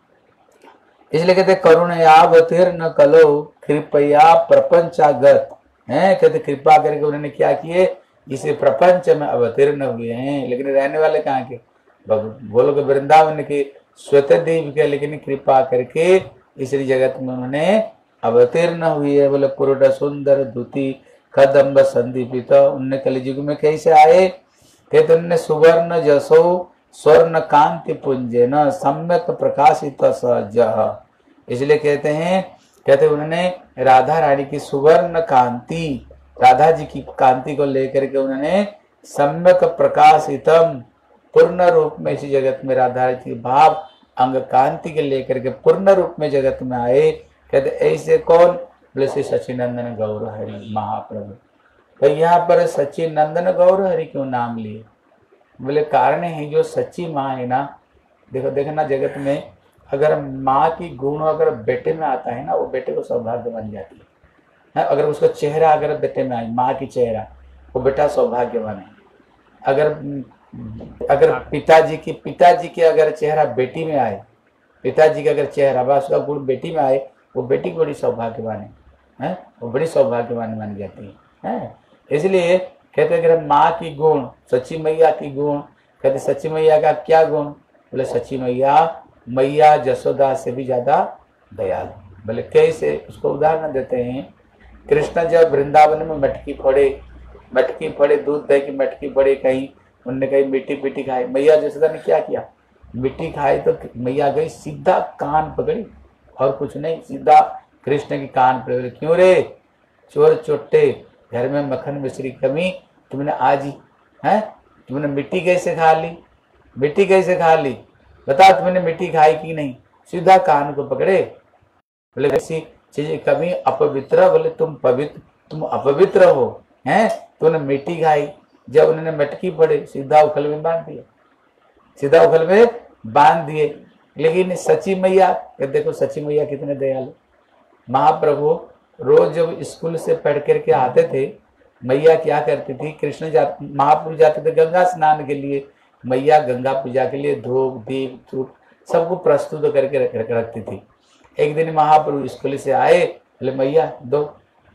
इसलिए कहते करुणया अवतीर्ण कलो कृपया प्रपंचागत है। कहते कृपा करके उन्होंने क्या किए? इसे प्रपंच में अवतीर्ण हुए हैं। लेकिन रहने वाले कहाँ के? गोलोक वृंदावन के स्वतः देव के, लेकिन कृपा करके इस जगत में उन्होंने अवतीर्ण हुई है। बोले पुरुष सुंदर दूती कदम्ब संदीपित। उनने कलियुग में कैसे आए? कहते उन्होंने सुवर्ण जसो स्वर्ण कांति पुंजे न सम्यक प्रकाशित सहज। इसलिए कहते हैं, कहते उन्होंने राधा रानी की सुवर्ण कांति, राधा जी की कांति को लेकर के उन्होंने सम्यक प्रकाशितम, पूर्ण रूप में इसी जगत में राधा जी की भाव अंग कांति के लेकर के पूर्ण रूप में जगत में आए। कहते ऐसे कौन? बोले श्री सच्चिदानंद गौर हरि महाप्रभु। तो यहाँ पर सच्चिदानंद गौर हरि क्यों नाम लिए? बोले कारण है जो सच्ची माँ है ना, देखो देखना जगत में अगर माँ की गुण अगर बेटे में आता है ना, वो बेटे को सौभाग्य बन जाती है। अगर उसका चेहरा अगर बेटे में आए, माँ की चेहरा, वो बेटा सौभाग्यवान है। अगर अगर पिताजी की पिताजी के अगर चेहरा बेटी में आए, पिताजी का अगर चेहरा बस उसका गुण बेटी में आए, वो बेटी बड़ी सौभाग्यवान है, है? वो बड़ी सौभाग्यवान बन जाती है, है? इसलिए कहते अगर माँ की गुण, सच्ची मैया की गुण, कहते सच्ची मैया का क्या गुण? बोले सच्ची मैया मैया जसोदा से भी ज्यादा दयालु। बोले कैसे? उसको उदाहरण देते हैं। कृष्ण जब वृंदावन में मटकी फोड़े, मटकी फोड़े दूध दही की मटकी फोड़े, कहीं उनने कहीं मिट्टी पिट्टी खाई, मैया जसोदा ने क्या किया? मिट्टी खाई तो मैया गई सीधा कान पकड़ी, और कुछ नहीं, सीधा कृष्ण की कान पकड़ी। क्यों रे चोर चोटे, घर में मक्खन मिश्री कमी, तुमने आज ही है, तुमने मिट्टी कैसे खा ली? मिट्टी कैसे खा ली? बता, तुमने मिट्टी खाई कि नहीं? सीधा कान को पकड़े। बोले ऐसी चीजें कभी अपवित्र, बोले तुम पवित्र, तुम अपवित्र हो, हैं? तुमने मिट्टी खाई। जब उन्होंने मटकी पड़े, सीधा उखल में बांध दिया, सीधा उखल में बांध दिए। लेकिन सच्ची मैया, देखो सच्ची मैया कितने दयालु। महाप्रभु रोज जब स्कूल से पढ़ करके आते थे, मैया क्या करती थी? कृष्ण जा महाप्रभु जाते थे गंगा स्नान के लिए, मैया गंगा पूजा के लिए धूप दीप धूप सबको प्रस्तुत करके रख रखती थी। एक दिन महाप्रभु स्कूल से आए, बोले मैया दो,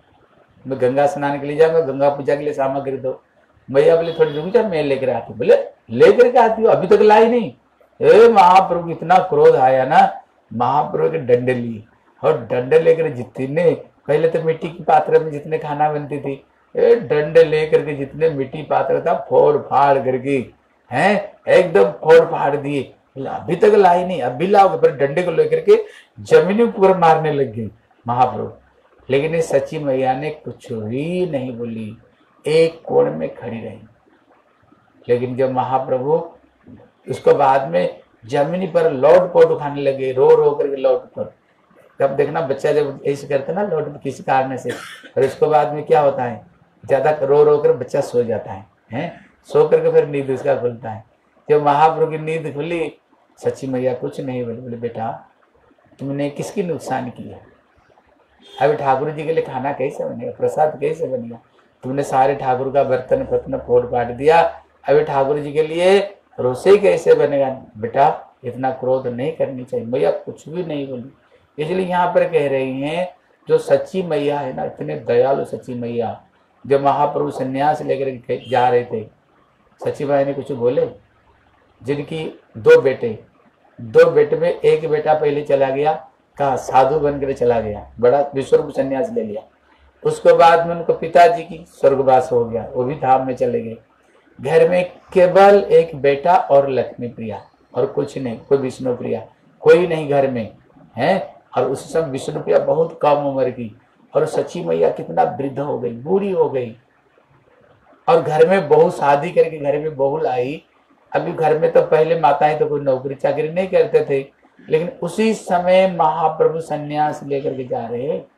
मैं गंगा स्नान के लिए जाऊंगा, गंगा पूजा के लिए सामग्री दो। मैया बोले थोड़ी रुक जा, मैं लेकर आती। बोले लेकर के आती हो? अभी तक लाई नहीं। ए महाप्रभु इतना क्रोध आया ना, महाप्रभु के डंडे लिए, और डंडे लेकर जितने, पहले तो मिट्टी की पात्र में जितने खाना बनती थी, ए डंडे लेकर के जितने मिट्टी पात्र था फोड़ फाड़ करके, हैं एकदम फोड़ फाड़ दिए। अभी तक लाई नहीं, अभी लाओगे? पर डंडे को लेकर के जमीन पर मारने लग गई महाप्रभु। लेकिन इस सच्ची मैया ने कुछ भी नहीं बोली, एक कोण में खड़ी रही। लेकिन जब महाप्रभु उसको बाद में जमीनी पर लौट पोट उठाने लगे, रो रो करके लौट पर, तब देखना बच्चा जब ऐसे करता है ना लौट किसी कारण से, और इसको बाद में क्या होता है, ज्यादा रो रो कर बच्चा सो जाता है, हैं? सो करके फिर नींद उसका खुलता है। जब महाप्रभु की नींद खुली, सच्ची मैया कुछ नहीं बोले, बोले बेटा तुमने किसकी नुकसान की है? अभी ठाकुर जी के लिए खाना कैसे बनेगा, प्रसाद कैसे बनेगा? तुमने सारे ठाकुर का बर्तन बर्तन फोड़ पाट दिया, अभी ठाकुर जी के लिए रसोई कैसे बनेगा? बेटा इतना क्रोध नहीं करनी चाहिए। मैया कुछ भी नहीं बोली। इसलिए यहाँ पर कह रही हैं जो सच्ची मैया है ना, इतने दयालु सच्ची मैया, जब महाप्रभु सन्यास लेकर जा रहे थे, सच्ची मैया ने कुछ बोले? जिनकी दो बेटे, दो बेटे में एक बेटा पहले चला गया, कहा साधु बनकर चला गया, बड़ा विश्वरूप सन्यास ले लिया। उसके बाद में उनको पिताजी की स्वर्गवास हो गया, वो भी धाम में चले गए। घर में केवल एक बेटा और लक्ष्मी प्रिया, और कुछ नहीं, कोई विष्णु प्रिया कोई नहीं घर में है। और उस समय विष्णु प्रिया बहुत कम उम्र की, और सच्ची मैया कितना वृद्ध हो गई, बूढ़ी हो गई। और घर में बहू शादी करके घर में बहू लाई। अभी घर में तो पहले माताएं तो कोई नौकरी चाकरी नहीं करते थे, लेकिन उसी समय महाप्रभु सन्यास लेकर के जा रहे हैं।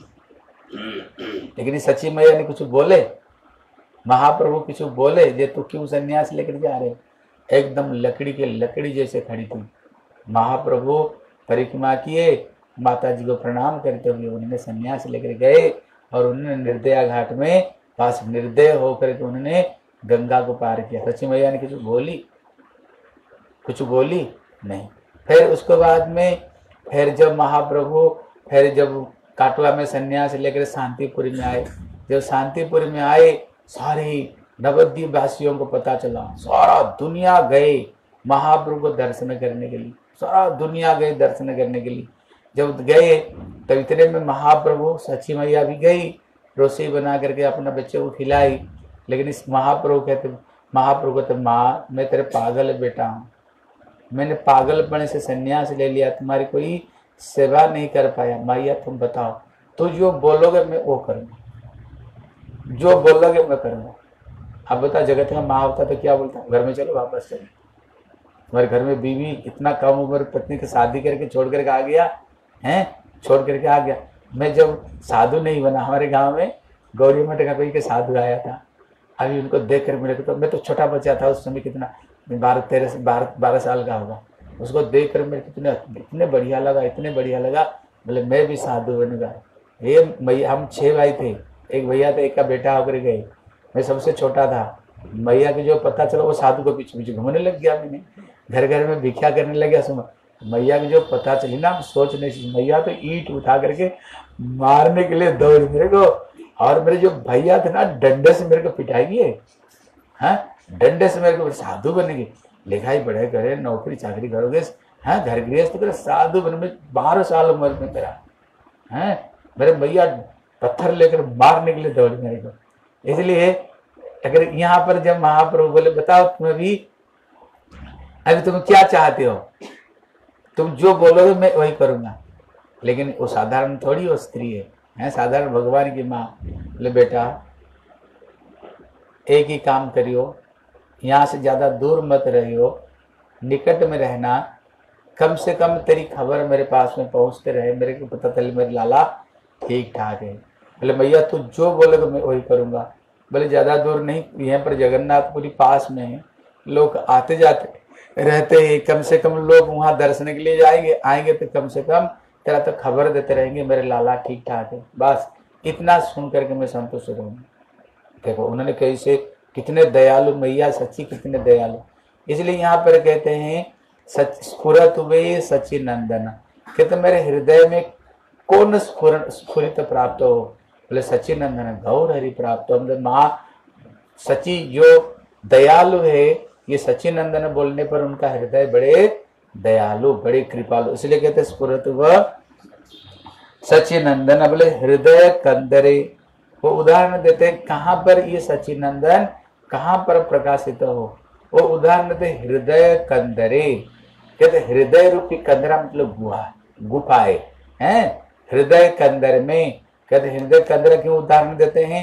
लेकिन सच्ची मैया ने कुछ बोले? महाप्रभु कुछ बोले जे तू क्यों सन्यास लेकर जा रहे? एकदम लकड़ी के लकड़ी जैसे खड़ी थी। महाप्रभु परिक्रमा किए, माता जी को प्रणाम करते हुए उन्होंने सन्यास लेकर गए, और उन्होंने निर्दया घाट में पास निर्दय होकर के उन्होंने गंगा को पार किया। सच्ची मैया ने कुछ बोली? कुछ बोली नहीं। फिर उसके बाद में फिर जब महाप्रभु फिर जब काटवा में सन्यास लेकर शांतिपुरी में आए, जब शांतिपुरी में आए, सारे नवद्वीप वासियों को पता चला, सारा दुनिया गए महाप्रभु को दर्शन करने के लिए, सारा दुनिया गए दर्शन करने के लिए। जब गए तब इतने में महाप्रभु सच्ची मैया भी गई, रसोई बना करके अपना बच्चे को खिलाई। लेकिन इस महाप्रभु कहते महाप्रभु कहते माँ मैं तेरे पागल बेटा हूँ, मैंने पागलपन से सन्यास ले लिया, तुम्हारी कोई सेवा नहीं कर पाया। मैया तुम बताओ, तो जो बोलोगे मैं वो करूँगा, जो बोलोगे मैं करूँगा। अब बता, जगत का माँ होता तो क्या बोलता? घर में चलो वापस चलो। तुम्हारे घर में बीवी इतना कम उम्र पत्नी की शादी करके छोड़ करके आ गया है, छोड़ करके आ गया। मैं जब साधु नहीं बना, हमारे गांव में गौरी मठ का कोई के साधु आया था, अभी उनको देख कर मेरे को तो, मैं तो छोटा बच्चा था उस समय, कितना बारह तेरह से बारह बारह साल का होगा। उसको देख कर मेरे कितने इतने बढ़िया लगा, इतने बढ़िया लगा, बोले मैं भी साधु बनूंगा। ये मैया, हम छह भाई थे, एक भैया था, एक का बेटा होकर गए, मैं सबसे छोटा था। मैया के जो पता चला वो साधु को पीछे पीछे घूमने लग गया, मैंने घर घर में भिक्षा करने लग गया। सुनो, मैया की जो पता चली ना, सोच नहीं, मैया तो ईंट उठा करके मारने के लिए दौड़ मेरे को, और मेरे जो भैया थे ना डंडे से मेरे को पिटाएगी, हाँ डंडे से मेरे को, साधु बनेगी, लिखाई पढ़ाई करे, नौकरी चाकरी करोगे, हाँ घर गृहस्थ करे, साधु बने। में बारह साल उम्र में तेरा, है मेरे भैया पत्थर लेकर मारने के लिए दौड़ मेरे को। इसलिए अगर यहाँ पर जब महाप्रभु बोले बताओ तुम्हें भी अभी तुम क्या चाहते हो, तुम जो बोलोगे मैं वही करूंगा। लेकिन वो साधारण थोड़ी वो स्त्री है, है साधारण भगवान की माँ। बोले बेटा एक ही काम करियो, यहाँ से ज्यादा दूर मत रहियो, निकट में रहना, कम से कम तेरी खबर मेरे पास में पहुंचते रहे, मेरे को पता चले मेरे लाला ठीक ठाक है। बोले भैया तू जो बोलेगा मैं वही करूंगा। बोले ज्यादा दूर नहीं, यहाँ पर जगन्नाथपुरी पास में है, लोग आते जाते रहते हैं, कम से कम लोग वहां दर्शन के लिए जाएंगे, आएंगे तो कम से कम तेरा तो खबर देते रहेंगे मेरे लाला ठीक ठाक है। बस इतना सुन करके मैं संतुष्ट रहूंगा। देखो उन्होंने कैसे, कितने दयालु मैया सच्ची, कितने दयालु। इसलिए यहाँ पर कहते हैं सच स्फुरत वे सच्ची नंदन, कहते मेरे हृदय में कौन स्फुरित प्राप्त हो? बोले सच्ची नंदन गौर हरि प्राप्त हो। मतलब माँ सच्ची जो दयालु है, ये सच्ची नंदन बोलने पर उनका हृदय बड़े दयालु, बड़े कृपालु, इसलिए कहते स्फुरत व सच्ची नंदन। बोले हृदय कंदरे, वो उदाहरण देते हैं कहाँ पर ये सच्ची नंदन कहाँ पर प्रकाशित हो, वो उदाहरण देते हृदय कंदरे। कहते हृदय रूपी कंदरा मतलब गुहा, गुफा है, हैं हृदय कंदर में। कहते हृदय कंदर क्यों उदाहरण देते हैं?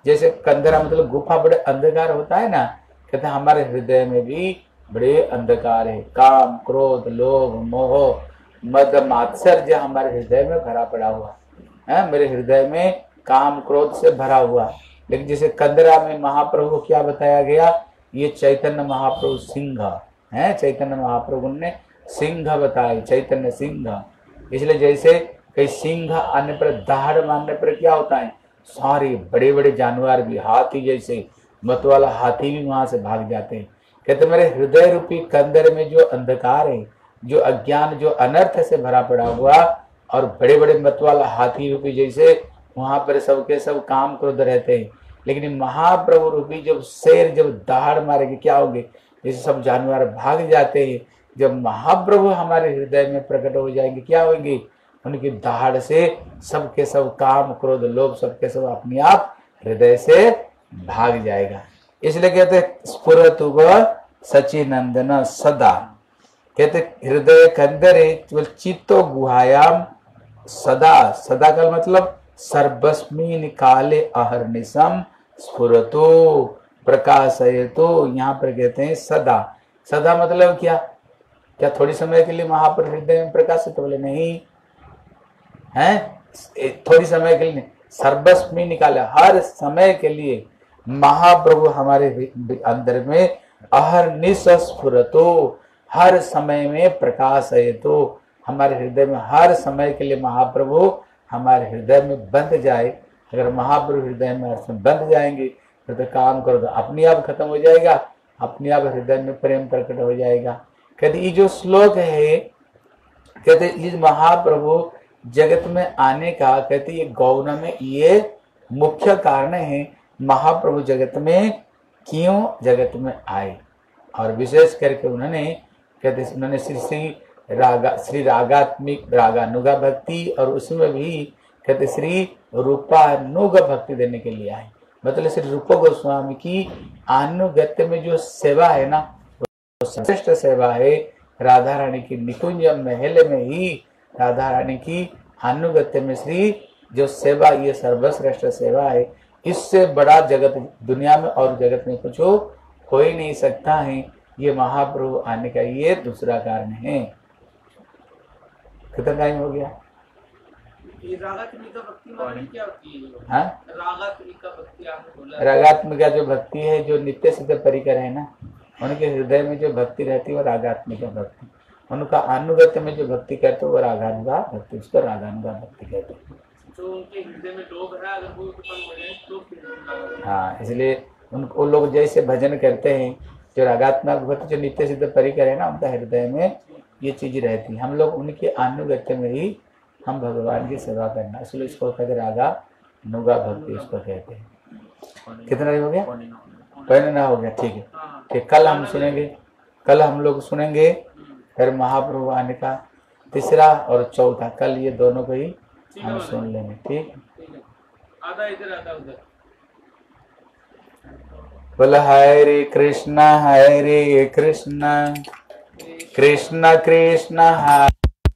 जैसे कंदरा मतलब गुफा बड़े अंधकार होता है ना, कहते हैं हमारे हृदय में भी बड़े अंधकार है, काम क्रोध लोभ मोह मद मात्सर्य हमारे हृदय में भरा पड़ा हुआ है, मेरे हृदय में काम क्रोध से भरा हुआ। लेकिन जैसे कंदरा में महाप्रभु को क्या बताया गया, ये चैतन्य महाप्रभु सिंह है, चैतन्य महाप्रभु ने सिंह बताए, चैतन्य सिंह। इसलिए जैसे कई सिंह आने पर दहाड़ मारने पर क्या होता है, सारे बड़े बड़े जानवर भी, हाथी जैसे मतवाला हाथी भी वहां से भाग जाते हैं। कहते मेरे हृदय रूपी कंदर में जो अंधकार है, जो अज्ञान जो अनर्थ से भरा पड़ा हुआ, और बड़े बड़े मतवाला हाथी रूपी जैसे वहां पर सबके सब काम क्रोध रहते हैं। लेकिन महाप्रभु रूपी जब शेर जब दहाड़ मारेंगे क्या होंगे, जैसे सब जानवर भाग जाते हैं। जब महाप्रभु हमारे हृदय में प्रकट हो जाएंगे क्या होंगे, उनकी दहाड़ से सबके सब काम क्रोध लोभ सबके सब अपने आप हृदय से भाग जाएगा। इसलिए कहते स्फुरतु सचिनंदन सदा, कहते हृदय कंदरे चित्तो गुहायाम सदा, सदा का मतलब सर्वस्मिन काले अहर्निशम स्फुरतो प्रकाशयतो, यहाँ पर कहते हैं सदा। सदा मतलब क्या, क्या थोड़ी समय के लिए महाप्रभु हृदय में प्रकाशित, बोले नहीं है, थोड़ी समय के लिए नहीं, सर्वस्मी निकाले हर समय के लिए महाप्रभु हमारे अंदर में अहर्निश स्फुरतो, हर समय में प्रकाश है, तो हमारे हृदय में हर समय के लिए महाप्रभु हमारे हृदय में बंध जाए। अगर महाप्रभु हृदय में हर समय बंध जाएंगे तो, तो काम करो तो अपने आप खत्म हो जाएगा, अपने आप हृदय में प्रेम प्रकट हो जाएगा। कहते ये जो श्लोक है, कहते इस महाप्रभु जगत में आने का, कहते ये गौण में ये मुख्य कारण है, महाप्रभु जगत में क्यों जगत में आए। और विशेष करके उन्होंने कहते उन्होंने श्री श्री रागा श्री रागात्मिक रागानुगा भक्ति, और उसमें भी कहते श्री रूपानुग भक्ति देने के लिए आए। मतलब श्री रूप गोस्वामी की अनुगत्य में जो सेवा है ना, श्रेष्ठ सेवा है। राधा रानी की निकुंज महल में ही राधा रानी की अनुगत्य में श्री जो सेवा, ये सर्वश्रेष्ठ सेवा है। इससे बड़ा जगत दुनिया में और जगत में कुछ हो ही नहीं सकता है। ये महाप्रभु आने का ये दूसरा कारण है। कितना टाइम हो गया? रागात्मिका जो भक्ति है, जो नित्य सिद्ध परिकर है ना, उनके हृदय में जो भक्ति रहती है वो रागात्मिका भक्ति। उनका अनुगत्य में जो भक्ति करते वो रागानुगा भक्ति, उसको रागानुगा भक्ति कहते हैं। तो उनके हृदय में लोभ है, अगर वो उत्पन्न हो जाए तो हाँ, इसलिए उनको लोग जैसे भजन करते हैं, जो रागात्मक भक्ति जो नित्य सिद्ध परिकर है ना, उनका हृदय में ये चीज रहती है। हम लोग उनके अनुगत्य में ही हम भगवान की सेवा करना, इसलिए इसको कहते रागा नुगा भक्ति इसको कहते हैं। कितना हो गया? पहले ना हो गया, ठीक है ठीक। कल हम सुनेंगे, कल हम लोग सुनेंगे फिर महाप्रभु आने का तीसरा और चौथा, कल ये दोनों को ही हम सुन लेंगे, ठीक है। आधा इधर आधा उधर। बोला हरे कृष्णा हरे कृष्णा कृष्णा कृष्णा हरे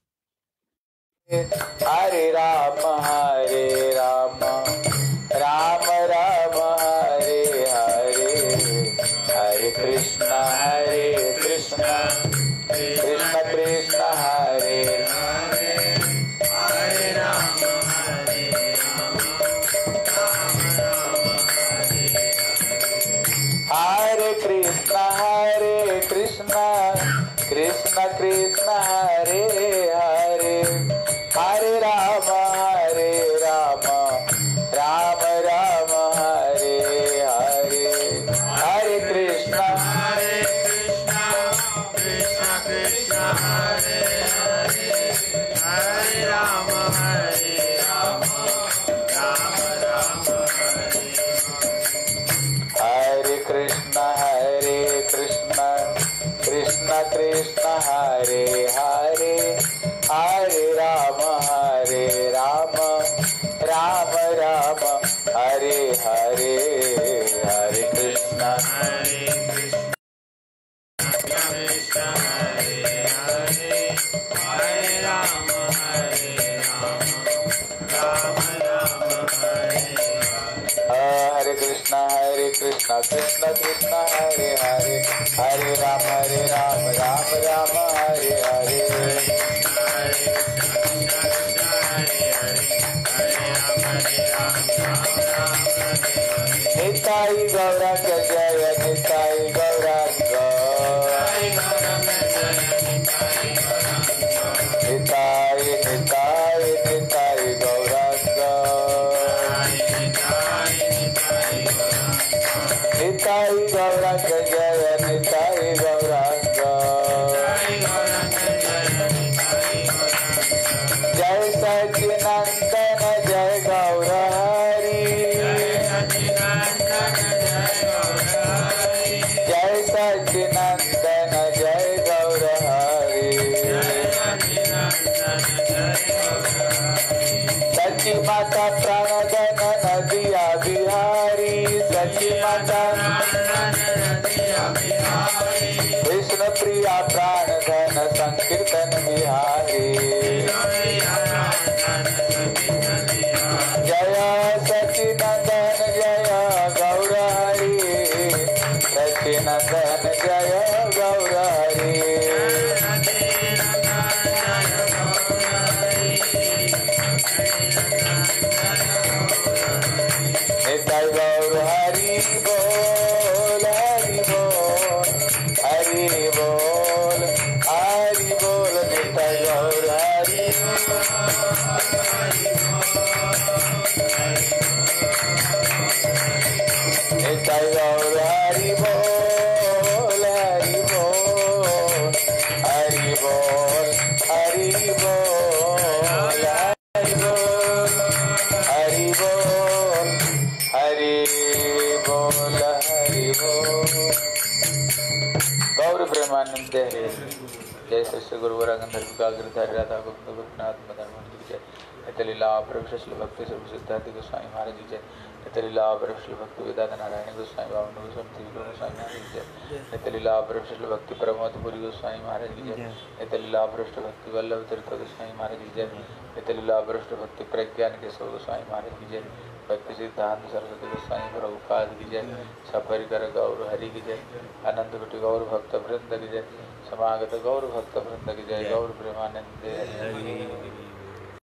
हरे राम हरे राम राम राम हरे हरे, हरे कृष्णा हरे कृष्णा कृष्णा कृष्णा हरे हरे, हरे राम हरे राम राम राम हरे हरे, हरे कृष्णा हरे कृष्णा कृष्णा कृष्णा हरे हरे, हरे राम हरे राम राम राम हरे हरे, हरे कृष्णा हरे कृष्णा कृष्णा कृष्णा हरे हरे, हरे राम हरे राम राम राम हरे हरे, हरे कृष्णा हरे कृष्णा कृष्णा कृष्णा हरे हरे, हरे राम हरे राम राम राम हरे हरे, हरे कृष्णा हरे कृष्णा कृष्णा हरे हरे, हरे राम हरे राम राम राम हरे हरे, हरे कृष्ण कृष्ण हरे हरे हरे राम हरे राम राम राम हरे हरे निताई गौरंग जय निताई गौरंग निताई निताई निताई गौरंग निताई गौरंग जय निताई गौरंग जय सच्चिदानंद जय गौर हरि जय सच्चिदानंद जय गौर हरि सच्ची माता प्राणधन नदिया बिहारी सच्ची माता विष्णु प्रिया प्राणधन संकीर्तन बिहारी जय सच्चिदानंद जय गौर हरि सच्चिदानंद जय गौर हरि निताई गौर हरि बोल हरि बोल हरि बोल हरि बोल निताई गौर हरि निताई गौर हरि बोल हरि बोल हरि बोल हरि बोल हरि बोल हरि बोल हरि बोल हरि बोल गौर प्रेमानंद हरे जय श्री गुरु वरांगधर गिरधारी राधा गोविंद गोपीनाथ मदन मोहन की जय नित्यलीला प्रभु श्री भक्ति सर्व सिद्धार्थी गोस्वामी महाराज की जय नित्यलीला प्रभु श्री भक्ति वेदांत नारायण गोस्वामी बावन गोस्वामी गोस्वामी महाराज की जय नित्यलीला प्रभु श्री भक्ति प्रमोद पुरी गोस्वामी महाराज की जय नित्यलीला प्रभु श्री भक्ति वल्लभ तीर्थ गोस्वामी महाराज की जय नित्यलीला प्रभु श्री भक्ति प्रज्ञान केशव गोस्वामी महाराज की जय भक्ति सिद्धांत सरस्वती गोस्वामी प्रभुपाद की जय सपरिकर गौर हरि की जय अनंत कोटि गौर भक्त वृंद की जय समागत गौर भक्त वृंद की जय गौर प्रेमानंद हरि।